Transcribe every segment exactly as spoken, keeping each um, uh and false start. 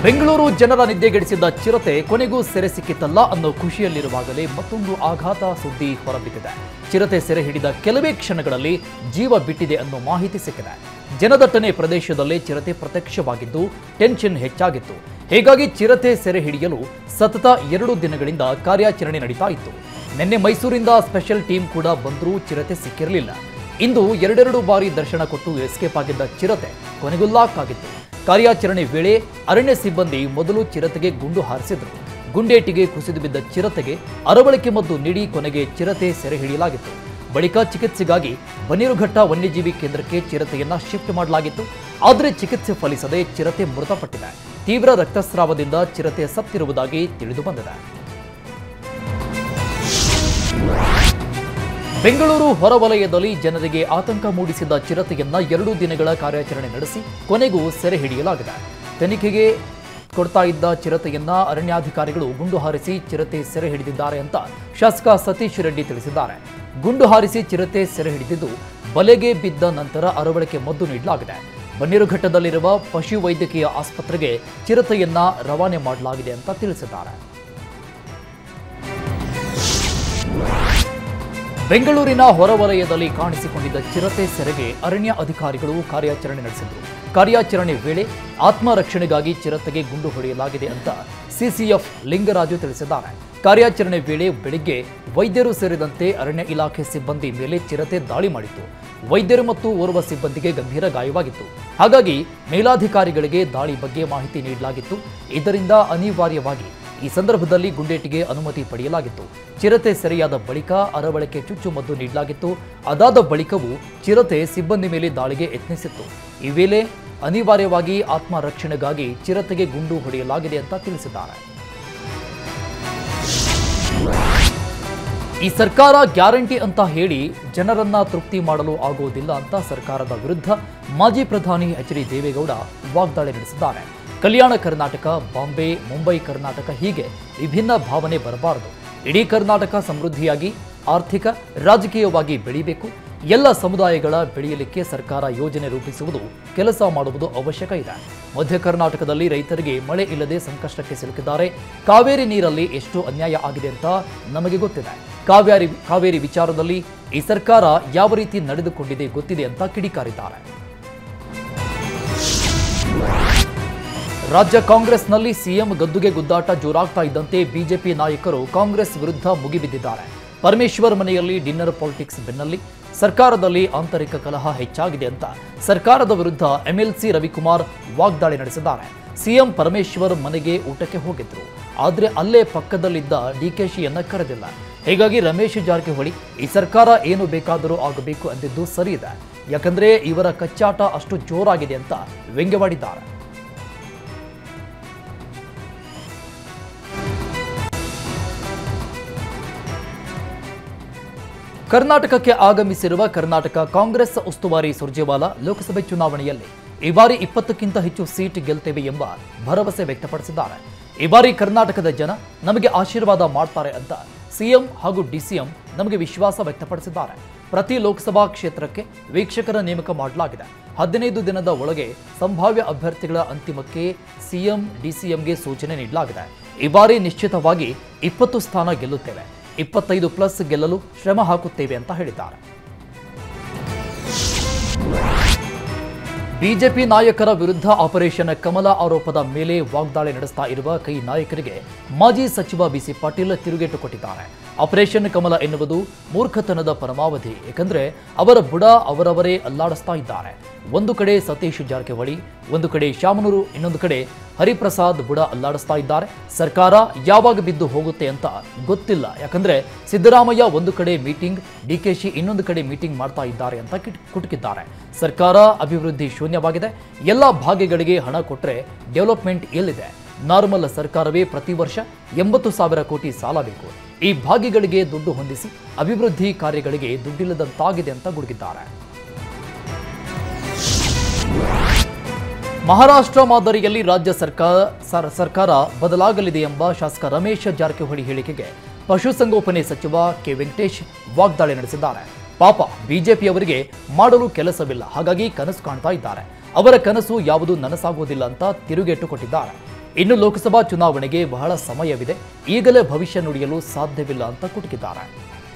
ಬೆಂಗಳೂರು ಜನರ ನಿದ್ದೆಗೆಡಿಸಿದ್ದ ಚಿರತೆ ಕೊನೆಗೂ ಸೆರೆ ಸಿಕ್ಕಿತಲ್ಲ ಅನ್ನೋ ಖುಷಿಯಲ್ಲಿರುವಾಗಲೇ ಮತ್ತೊಂದು ಆಘಾತ ಸುದ್ದಿ ಹೊರಬಿದ್ದಿದೆ. ಚಿರತೆ ಸೆರೆ ಹಿಡಿದ ಕೆಲವೇ ಕ್ಷಣಗಳಲ್ಲಿ ಜೀವ ಬಿಟ್ಟಿದೆ ಅನ್ನೋ ಮಾಹಿತಿ ಸಿಕ್ಕಿದೆ. ಜನದಟ್ಟಣೆ ಪ್ರದೇಶದಲ್ಲೇ ಚಿರತೆ ಪ್ರತ್ಯಕ್ಷವಾಗಿದ್ದು ಟೆನ್ಷನ್ ಹೆಚ್ಚಾಗಿತ್ತು. ಹೀಗಾಗಿ ಚಿರತೆ ಸೆರೆ ಹಿಡಿಯಲು ಸತತ ಎರಡು ದಿನಗಳಿಂದ ಕಾರ್ಯಾಚರಣೆ ನಡೀತಾ ಇತ್ತು. ನಿನ್ನೆ ಮೈಸೂರಿಂದ ಸ್ಪೆಷಲ್ ಟೀಮ್ ಕೂಡ ಬಂದರೂ ಚಿರತೆ ಸಿಕ್ಕಿರಲಿಲ್ಲ. ಇಂದು ಎರಡೆರಡು ಬಾರಿ ದರ್ಶನ ಕೊಟ್ಟು ಎಸ್ಕೇಪ್ ಆಗಿದ್ದ ಚಿರತೆ ಕೊನೆಗೂ ಲಾಕ್ ಆಗಿತ್ತು. ಕಾರ್ಯಾಚರಣೆ ವೇಳೆ ಅರಣ್ಯ ಸಿಬ್ಬಂದಿ ಮೊದಲು ಚಿರತೆಗೆ ಗುಂಡು ಹಾರಿಸಿದ್ರು. ಗುಂಡೇಟಿಗೆ ಕುಸಿದು ಬಿದ್ದ ಚಿರತೆಗೆ ಅರವಳಿಕೆ ಮದ್ದು ನೀಡಿ ಕೊನೆಗೆ ಚಿರತೆ ಸೆರೆ ಹಿಡಿಯಲಾಗಿತ್ತು. ಬಳಿಕ ಚಿಕಿತ್ಸೆಗಾಗಿ ಬನ್ನೇರುಘಟ್ಟ ವನ್ಯಜೀವಿ ಕೇಂದ್ರಕ್ಕೆ ಚಿರತೆಯನ್ನ ಶಿಫ್ಟ್ ಮಾಡಲಾಗಿತ್ತು. ಆದರೆ ಚಿಕಿತ್ಸೆ ಫಲಿಸದೆ ಚಿರತೆ ಮೃತಪಟ್ಟಿದೆ. ತೀವ್ರ ರಕ್ತಸ್ರಾವದಿಂದ ಚಿರತೆ ಸತ್ತಿರುವುದಾಗಿ ತಿಳಿದು ಬಂದಿದೆ. ಬೆಂಗಳೂರು ಹೊರವಲಯದಲ್ಲಿ ಜನರಿಗೆ ಆತಂಕ ಮೂಡಿಸಿದ ಚಿರತೆಯನ್ನ ಎರಡು ದಿನಗಳ ಕಾರ್ಯಾಚರಣೆ ನಡೆಸಿ ಕೊನೆಗೂ ಸೆರೆ ಹಿಡಿಯಲಾಗಿದೆ. ತನಿಖೆಗೆ ಕೊಡ್ತಾ ಇದ್ದ ಚಿರತೆಯನ್ನ ಅರಣ್ಯಾಧಿಕಾರಿಗಳು ಗುಂಡು ಹಾರಿಸಿ ಚಿರತೆ ಸೆರೆ ಹಿಡಿದಿದ್ದಾರೆ ಅಂತ ಶಾಸಕ ಸತೀಶ್ ರೆಡ್ಡಿ ತಿಳಿಸಿದ್ದಾರೆ. ಗುಂಡು ಹಾರಿಸಿ ಚಿರತೆ ಸೆರೆ ಹಿಡಿದಿದ್ದು ಬಲೆಗೆ ಬಿದ್ದ ನಂತರ ಅರವಳಿಕೆ ಮದ್ದು ನೀಡಲಾಗಿದೆ. ಬನ್ನೇರುಘಟ್ಟದಲ್ಲಿರುವ ಪಶುವೈದ್ಯಕೀಯ ಆಸ್ಪತ್ರೆಗೆ ಚಿರತೆಯನ್ನ ರವಾನೆ ಮಾಡಲಾಗಿದೆ ಅಂತ ತಿಳಿಸಿದ್ದಾರೆ. ಬೆಂಗಳೂರಿನ ಹೊರವಲಯದಲ್ಲಿ ಕಾಣಿಸಿಕೊಂಡಿದ್ದ ಚಿರತೆ ಸೆರೆಗೆ ಅರಣ್ಯ ಅಧಿಕಾರಿಗಳು ಕಾರ್ಯಾಚರಣೆ ನಡೆಸಿದರು. ಕಾರ್ಯಾಚರಣೆ ವೇಳೆ ಆತ್ಮರಕ್ಷಣೆಗಾಗಿ ಚಿರತೆಗೆ ಗುಂಡು ಹೊಡೆಯಲಾಗಿದೆ ಅಂತ ಸಿಸಿಎಫ್ ಲಿಂಗರಾಜು ತಿಳಿಸಿದ್ದಾರೆ. ಕಾರ್ಯಾಚರಣೆ ವೇಳೆ ಬೆಳಿಗ್ಗೆ ವೈದ್ಯರು ಸೇರಿದಂತೆ ಅರಣ್ಯ ಇಲಾಖೆ ಸಿಬ್ಬಂದಿ ಮೇಲೆ ಚಿರತೆ ದಾಳಿ ಮಾಡಿತ್ತು. ವೈದ್ಯರು ಮತ್ತು ಓರ್ವ ಸಿಬ್ಬಂದಿಗೆ ಗಂಭೀರ ಗಾಯವಾಗಿತ್ತು. ಹಾಗಾಗಿ ಮೇಲಾಧಿಕಾರಿಗಳಿಗೆ ದಾಳಿ ಬಗ್ಗೆ ಮಾಹಿತಿ ನೀಡಲಾಗಿತ್ತು. ಇದರಿಂದ ಅನಿವಾರ್ಯವಾಗಿ ಈ ಸಂದರ್ಭದಲ್ಲಿ ಗುಂಡೇಟಿಗೆ ಅನುಮತಿ ಪಡೆಯಲಾಗಿತ್ತು. ಚಿರತೆ ಸೆರೆಯಾದ ಬಳಿಕ ಅರವಳಿಕೆ ಚುಚ್ಚುಮದ್ದು ನೀಡಲಾಗಿತ್ತು. ಅದಾದ ಬಳಿಕವೂ ಚಿರತೆ ಸಿಬ್ಬಂದಿ ಮೇಲೆ ದಾಳಿಗೆ ಯತ್ನಿಸಿತ್ತು. ಈ ವೇಳೆ ಅನಿವಾರ್ಯವಾಗಿ ಆತ್ಮರಕ್ಷಣೆಗಾಗಿ ಚಿರತೆಗೆ ಗುಂಡು ಹೊಡೆಯಲಾಗಿದೆ ಅಂತ ತಿಳಿಸಿದ್ದಾರೆ. ಈ ಸರ್ಕಾರ ಗ್ಯಾರಂಟಿ ಅಂತ ಹೇಳಿ ಜನರನ್ನ ತೃಪ್ತಿ ಮಾಡಲು ಆಗುವುದಿಲ್ಲ ಅಂತ ಸರ್ಕಾರದ ವಿರುದ್ಧ ಮಾಜಿ ಪ್ರಧಾನಿ ಎಚ್ ಡಿ ದೇವೇಗೌಡ ವಾಗ್ದಾಳಿ ನಡೆಸಿದ್ದಾರೆ. ಕಲ್ಯಾಣ ಕರ್ನಾಟಕ, ಬಾಂಬೆ, ಮುಂಬೈ ಕರ್ನಾಟಕ ಹೀಗೆ ವಿಭಿನ್ನ ಭಾವನೆ ಬರಬಾರದು. ಇಡೀ ಕರ್ನಾಟಕ ಸಮೃದ್ಧಿಯಾಗಿ ಆರ್ಥಿಕ ರಾಜಕೀಯವಾಗಿ ಬೆಳೆಯಬೇಕು. ಎಲ್ಲ ಸಮುದಾಯಗಳ ಬೆಳೆಯಲಿಕ್ಕೆ ಸರ್ಕಾರ ಯೋಜನೆ ರೂಪಿಸುವುದು, ಕೆಲಸ ಮಾಡುವುದು ಅವಶ್ಯಕ ಇದೆ. ಮಧ್ಯ ಕರ್ನಾಟಕದಲ್ಲಿ ರೈತರಿಗೆ ಮಳೆ ಇಲ್ಲದೆ ಸಂಕಷ್ಟಕ್ಕೆ ಸಿಲುಕಿದ್ದಾರೆ. ಕಾವೇರಿ ನೀರಲ್ಲಿ ಎಷ್ಟು ಅನ್ಯಾಯ ಆಗಿದೆ ಅಂತ ನಮಗೆ ಗೊತ್ತಿದೆ. ಕಾವೇರಿ ಕಾವೇರಿ ವಿಚಾರದಲ್ಲಿ ಈ ಸರ್ಕಾರ ಯಾವ ರೀತಿ ನಡೆದುಕೊಂಡಿದೆ ಗೊತ್ತಿದೆ ಅಂತ ಕಿಡಿಕಾರಿದ್ದಾರೆ. ರಾಜ್ಯ ಕಾಂಗ್ರೆಸ್ನಲ್ಲಿ ಸಿಎಂ ಗದ್ದುಗೆ ಗುದ್ದಾಟ ಜೋರಾಗ್ತಾ ಇದ್ದಂತೆ ಬಿಜೆಪಿ ನಾಯಕರು ಕಾಂಗ್ರೆಸ್ ವಿರುದ್ಧ ಮುಗಿಬಿದ್ದಿದ್ದಾರೆ. ಪರಮೇಶ್ವರ್ ಮನೆಯಲ್ಲಿ ಡಿನ್ನರ್ ಪಾಲಿಟಿಕ್ಸ್ ಬೆನ್ನಲ್ಲಿ ಸರ್ಕಾರದಲ್ಲಿ ಆಂತರಿಕ ಕಲಹ ಹೆಚ್ಚಾಗಿದೆ ಅಂತ ಸರ್ಕಾರದ ವಿರುದ್ಧ ಎಂಎಲ್ಸಿ ರವಿಕುಮಾರ್ ವಾಗ್ದಾಳಿ ನಡೆಸಿದ್ದಾರೆ. ಸಿಎಂ ಪರಮೇಶ್ವರ್ ಮನೆಗೆ ಊಟಕ್ಕೆ ಹೋಗಿದ್ರು. ಆದರೆ ಅಲ್ಲೇ ಪಕ್ಕದಲ್ಲಿದ್ದ ಡಿಕೆಶಿಯನ್ನ ಕರೆದಿಲ್ಲ. ಹೀಗಾಗಿ ರಮೇಶ್ ಜಾರಕಿಹೊಳಿ ಈ ಸರ್ಕಾರ ಏನು ಬೇಕಾದರೂ ಆಗಬೇಕು ಅಂದಿದ್ದು ಸರಿ ಇದೆ. ಯಾಕಂದ್ರೆ ಇವರ ಕಚ್ಚಾಟ ಅಷ್ಟು ಜೋರಾಗಿದೆ ಅಂತ ವ್ಯಂಗ್ಯವಾಡಿದ್ದಾರೆ. ಕರ್ನಾಟಕಕ್ಕೆ ಆಗಮಿಸಿರುವ ಕರ್ನಾಟಕ ಕಾಂಗ್ರೆಸ್ ಉಸ್ತುವಾರಿ ಸುರ್ಜೇವಾಲಾ ಲೋಕಸಭೆ ಚುನಾವಣೆಯಲ್ಲಿ ಈ ಬಾರಿ ಇಪ್ಪತ್ತಕ್ಕಿಂತ ಹೆಚ್ಚು ಸೀಟ್ ಗೆಲ್ತೇವೆ ಎಂಬ ಭರವಸೆ ವ್ಯಕ್ತಪಡಿಸಿದ್ದಾರೆ. ಈ ಬಾರಿ ಕರ್ನಾಟಕದ ಜನ ನಮಗೆ ಆಶೀರ್ವಾದ ಮಾಡ್ತಾರೆ ಅಂತ ಸಿಎಂ ಹಾಗೂ ಡಿಸಿಎಂ ನಮಗೆ ವಿಶ್ವಾಸ ವ್ಯಕ್ತಪಡಿಸಿದ್ದಾರೆ. ಪ್ರತಿ ಲೋಕಸಭಾ ಕ್ಷೇತ್ರಕ್ಕೆ ವೀಕ್ಷಕರ ನೇಮಕ ಮಾಡಲಾಗಿದೆ. ಹದಿನೈದು ದಿನದ ಒಳಗೆ ಸಂಭಾವ್ಯ ಅಭ್ಯರ್ಥಿಗಳ ಅಂತಿಮಕ್ಕೆ ಸಿಎಂ ಡಿಸಿಎಂಗೆ ಸೂಚನೆ ನೀಡಲಾಗಿದೆ. ಈ ಬಾರಿ ನಿಶ್ಚಿತವಾಗಿ ಇಪ್ಪತ್ತು ಸ್ಥಾನ ಗೆಲ್ಲುತ್ತೇವೆ, ಇಪ್ಪತ್ತೈದು ಪ್ಲಸ್ ಗೆಲ್ಲಲು ಶ್ರಮ ಹಾಕುತ್ತೇವೆ ಅಂತ ಹೇಳಿದ್ದಾರೆ. ಬಿಜೆಪಿ ನಾಯಕರ ವಿರುದ್ಧ ಆಪರೇಷನ್ ಕಮಲ ಆರೋಪದ ಮೇಲೆ ವಾಗ್ದಾಳಿ ನಡೆಸ್ತಾ ಇರುವ ಕೈ ನಾಯಕರಿಗೆ ಮಾಜಿ ಸಚಿವ ಬಿಸಿ ಪಾಟೀಲ್ ತಿರುಗೇಟು ಕೊಟ್ಟಿದ್ದಾರೆ. ಆಪರೇಷನ್ ಕಮಲ ಎನ್ನುವುದು ಮೂರ್ಖತನದ ಪರಮಾವಧಿ. ಏಕೆಂದರೆ ಅವರ ಬುಡ ಅವರವರೇ ಅಲ್ಲಾಡಿಸ್ತಾ ಇದ್ದಾರೆ. ಒಂದು ಕಡೆ ಸತೀಶ್ ಜಾರಕಿಹೊಳಿ, ಒಂದು ಕಡೆ ಶಾಮನೂರು, ಇನ್ನೊಂದು ಕಡೆ ಹರಿಪ್ರಸಾದ್ ಬುಡ ಅಲ್ಲಾಡಿಸ್ತಾ ಇದ್ದಾರೆ. ಸರ್ಕಾರ ಯಾವಾಗ ಬಿದ್ದು ಹೋಗುತ್ತೆ ಅಂತ ಗೊತ್ತಿಲ್ಲ. ಯಾಕಂದ್ರೆ ಸಿದ್ದರಾಮಯ್ಯ ಒಂದು ಕಡೆ ಮೀಟಿಂಗ್, ಡಿಕೆಶಿ ಇನ್ನೊಂದು ಕಡೆ ಮೀಟಿಂಗ್ ಮಾಡ್ತಾ ಇದ್ದಾರೆ ಅಂತ ಕುಟುಕಿದ್ದಾರೆ. ಸರ್ಕಾರ ಅಭಿವೃದ್ಧಿ ಶೂನ್ಯವಾಗಿದೆ. ಎಲ್ಲ ಭಾಗ್ಯಗಳಿಗೆ ಹಣ ಕೊಟ್ಟರೆ ಡೆವಲಪ್ಮೆಂಟ್ ಎಲ್ಲಿದೆ? ನಾರ್ಮಲ್ ಸರ್ಕಾರವೇ ಪ್ರತಿ ವರ್ಷ ಎಂಬತ್ತು ಸಾವಿರ ಕೋಟಿ ಸಾಲ ಬೇಕು. ಈ ಭಾಗ್ಯಗಳಿಗೆ ದುಡ್ಡು ಹೊಂದಿಸಿ ಅಭಿವೃದ್ಧಿ ಕಾರ್ಯಗಳಿಗೆ ದುಡ್ಡಿಲ್ಲದಂತಾಗಿದೆ ಅಂತ ಗುಡುಗಿದ್ದಾರೆ. ಮಹಾರಾಷ್ಟ್ರ ಮಾದರಿಯಲ್ಲಿ ರಾಜ್ಯ ಸರ್ಕಾರ ಸರ್ಕಾರ ಬದಲಾಗಲಿದೆ ಎಂಬ ಶಾಸಕ ರಮೇಶ್ ಜಾರಕಿಹೊಳಿ ಹೇಳಿಕೆಗೆ ಪಶುಸಂಗೋಪನೆ ಸಚಿವ ಕೆ ವೆಂಕಟೇಶ್ ವಾಗ್ದಾಳಿ ನಡೆಸಿದ್ದಾರೆ. ಪಾಪ ಬಿಜೆಪಿಯವರಿಗೆ ಮಾಡಲು ಕೆಲಸವಿಲ್ಲ, ಹಾಗಾಗಿ ಕನಸು ಕಾಣ್ತಾ ಇದ್ದಾರೆ. ಅವರ ಕನಸು ಯಾವುದು ನನಸಾಗುವುದಿಲ್ಲ ಅಂತ ತಿರುಗೇಟು ಕೊಟ್ಟಿದ್ದಾರೆ. ಇನ್ನು ಲೋಕಸಭಾ ಚುನಾವಣೆಗೆ ಬಹಳ ಸಮಯವಿದೆ, ಈಗಲೇ ಭವಿಷ್ಯ ನುಡಿಯಲು ಸಾಧ್ಯವಿಲ್ಲ ಅಂತ ಕುಟುಕಿದ್ದಾರೆ.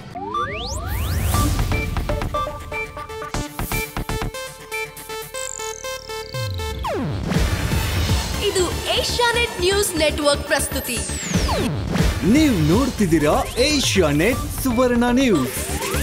ಇದು ಏಷ್ಯಾನೆಟ್ ನ್ಯೂಸ್ ನೆಟ್ವರ್ಕ್ ಪ್ರಸ್ತುತಿ. ನೀವು ನೋಡ್ತಿದ್ದೀರಾ ಏಷ್ಯಾನೆಟ್ ಸುವರ್ಣ ನ್ಯೂಸ್.